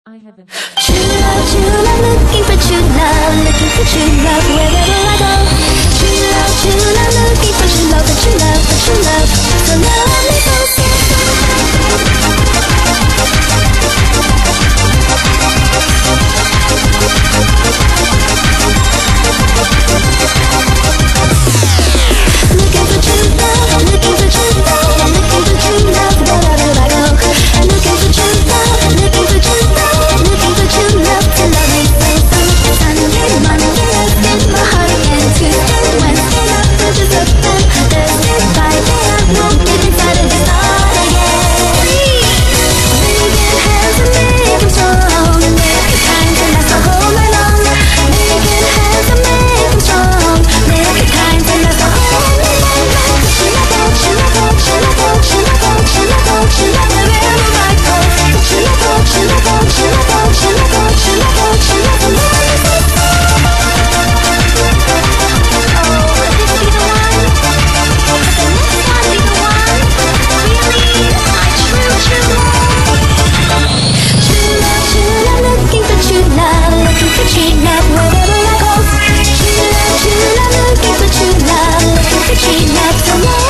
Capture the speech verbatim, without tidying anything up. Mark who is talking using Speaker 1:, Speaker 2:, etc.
Speaker 1: True love, true love, looking for true love, looking for true love wherever I go. True love, true love, looking for true love, for true love, for true love. So now let me go see. Looking for true love, looking for true love, looking for true love wherever I go. Looking for true love, looking for true love, looking for true love to love me so. Sunday, Monday, love in my heart again. Tuesday, Wednesday, love to just up them. Thursday, Friday, I won't get inside of this heart again. Making hands and making strong, making kind to last the whole night long. Making hands and making strong, making kind to last the whole night long. Should I go? Should I go? Should I go? Should I go? Should I go? Should I go? Wherever I go? Should I go? Should I go? Should I go? Should I go? Should I go? Should I go? True love, wherever I go. True love, true love, looking for true love, looking for true love. Come on.